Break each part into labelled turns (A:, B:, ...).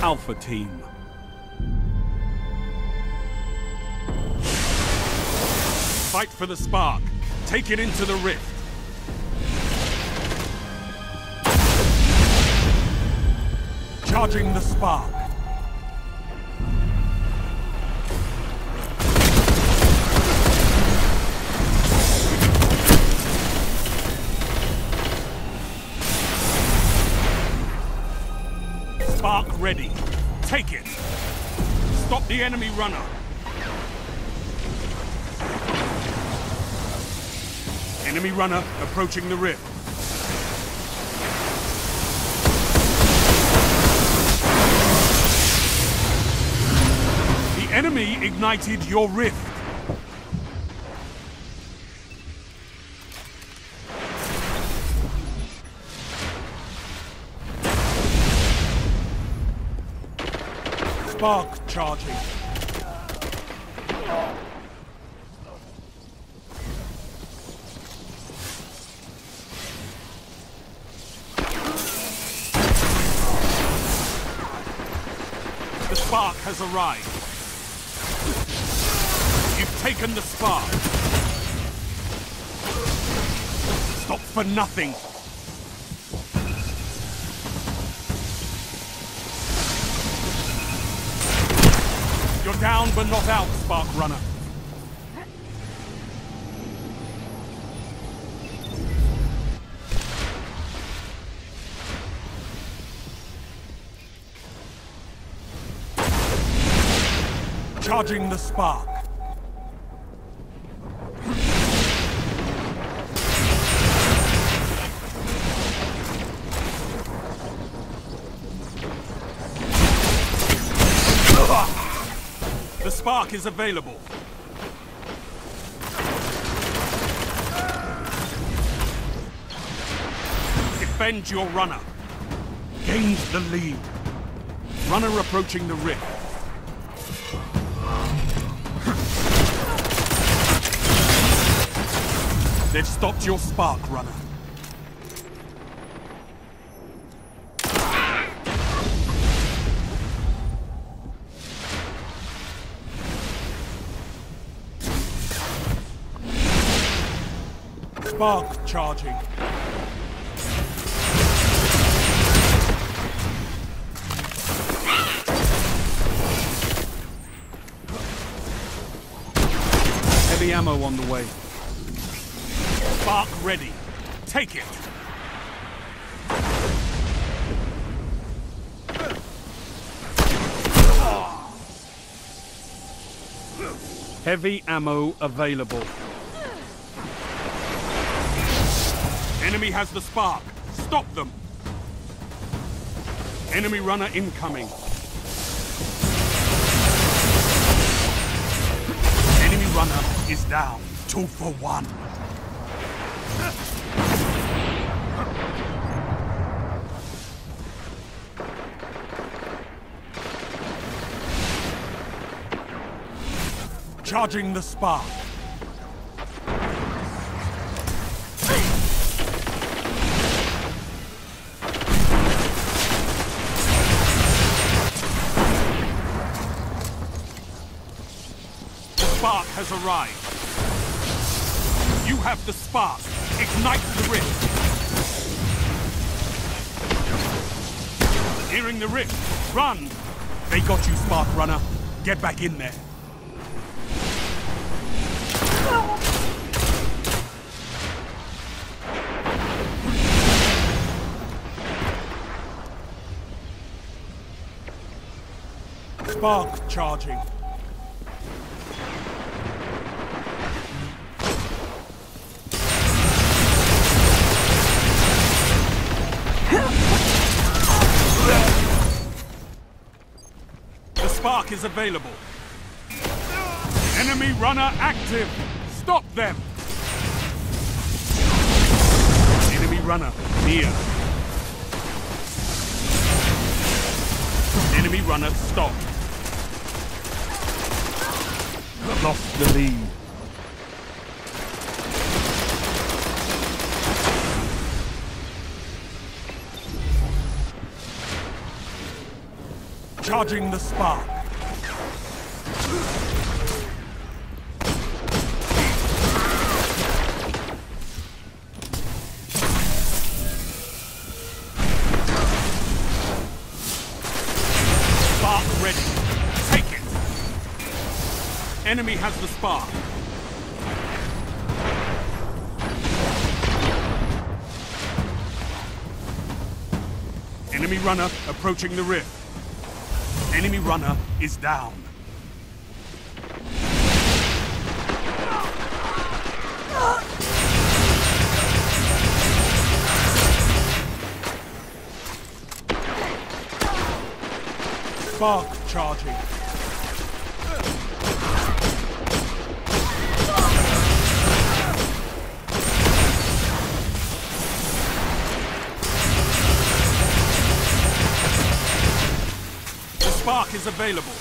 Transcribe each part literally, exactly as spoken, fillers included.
A: Alpha Team. Fight for the spark. Take it into the rift. Charging the spark. Spark ready. Take it. Stop the enemy runner. Enemy runner approaching the rift. The enemy ignited your rift. Spark charging. The spark has arrived. You've taken the spark. Stop for nothing. You're down but not out, Spark Runner. Charging the spark. The spark is available. Defend your runner. Gains the lead. Runner approaching the rift. They've stopped your spark, runner. Spark charging. Heavy ammo on the way. Spark ready. Take it. Heavy ammo available. Enemy has the spark. Stop them. Enemy runner incoming. Enemy runner is down. Two for one. Charging the spark. The spark has arrived. You have the spark. Ignite the rift. Nearing the rift. Run! They got you, Spark Runner. Get back in there. Spark charging. The spark is available. Enemy runner active. Stop them. Enemy runner near. Enemy runner stopped. Lost the lead. Charging the spark. Spark ready. Take it. Enemy has the spark. Enemy runner approaching the rift. Enemy runner is down. Spark charging. Spark is available.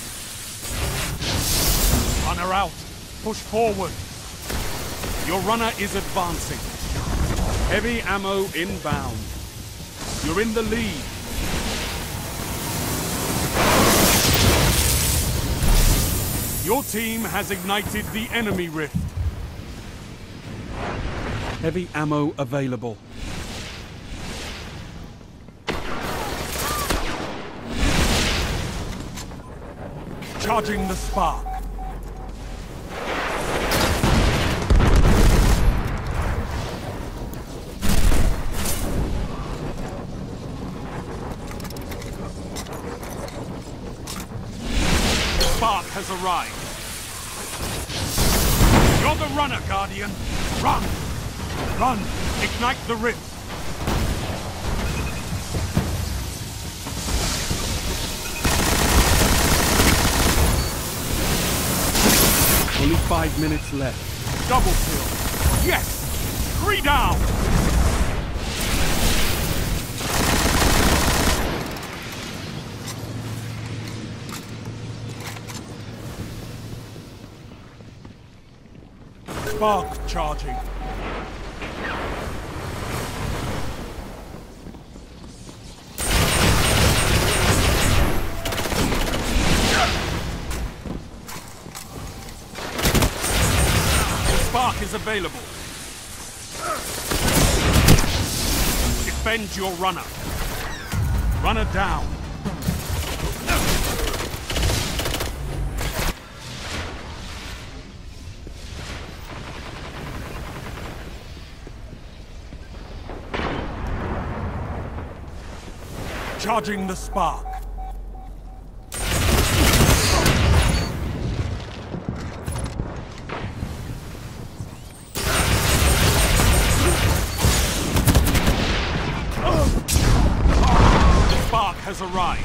A: Runner out. Push forward. Your runner is advancing. Heavy ammo inbound. You're in the lead. Your team has ignited the enemy rift. Heavy ammo available. Charging the spark. The spark has arrived. You're the runner, Guardian. Run! Run! Ignite the rift. Only five minutes left. Double kill. Yes! Three down! Spark charging. Spark is available. Defend your runner. Runner down. Charging the spark. Has arrived.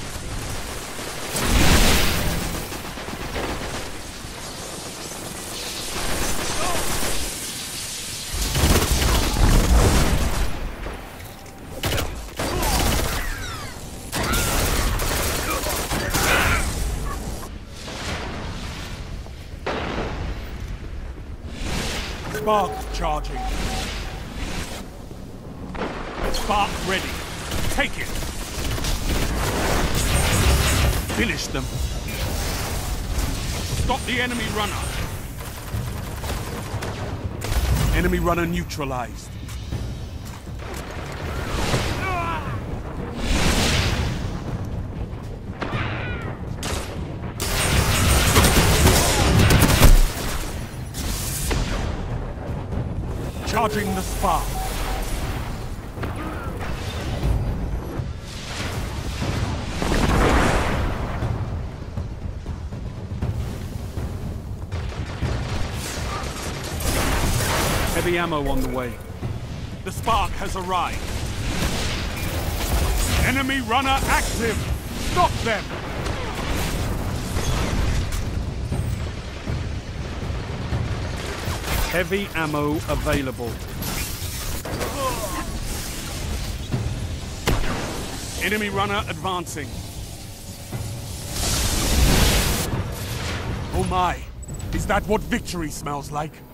A: Spark charging. Spark ready. Take it. Finish them. Stop the enemy runner. Enemy runner neutralized. Charging the spark. Heavy ammo on the way. The spark has arrived. Enemy runner active! Stop them! Heavy ammo available. Enemy runner advancing. Oh my! Is that what victory smells like?